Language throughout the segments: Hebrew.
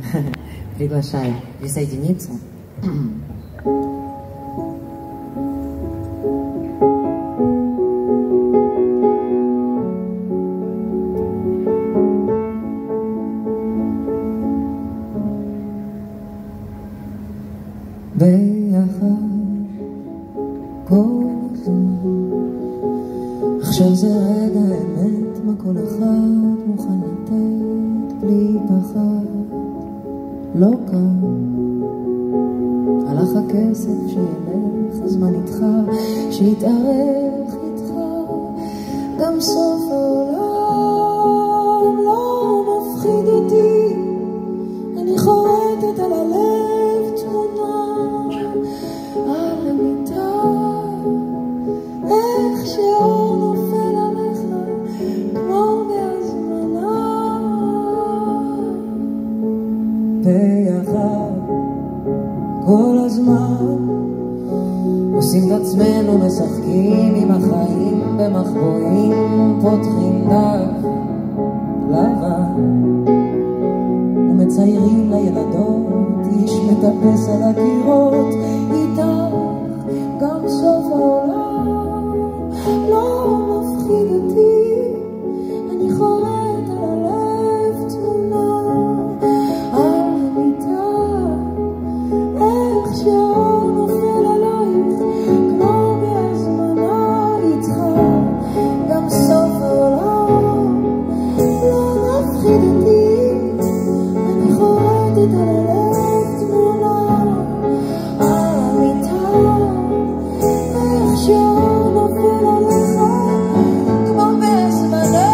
Приглашаю присоединиться. ביחד כל הזמן, עכשיו זה רגע האמת, מה כל אחד מוכן לתת בלי פחד. לא קל, הלך הכסף שילך, הזמן איתך, שיתארך איתך, גם סוף העולם לא מפחיד אותי, אני חורטת על הלב תמונה על המיטה, איך שאור נופל עליך כמו בהזמנה. ביחד כל הזמן עושים את עצמנו, משחקים עם החיים במחבואים, פותחים דף לבן ומציירים לילדות, איש מטפס על הקירות, איתך גם סוף העולם לא מפחיד אותי, אני חורט על הלב תמונה על המיטה, איך שאור נופל עלייך כמו בהזמנה, איתך גם סוף העולם לא מפחיד אותי, אני חורטת על הלב תמונה על המיטה, איך שאור נופל עליך כמו בהזמנה.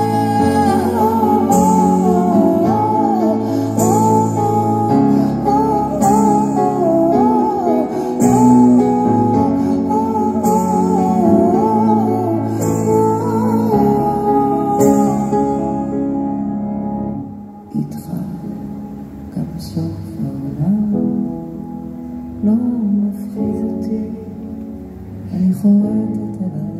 איתך גם סוף העולם לא מפחיד אותי, אני חורטת על הלב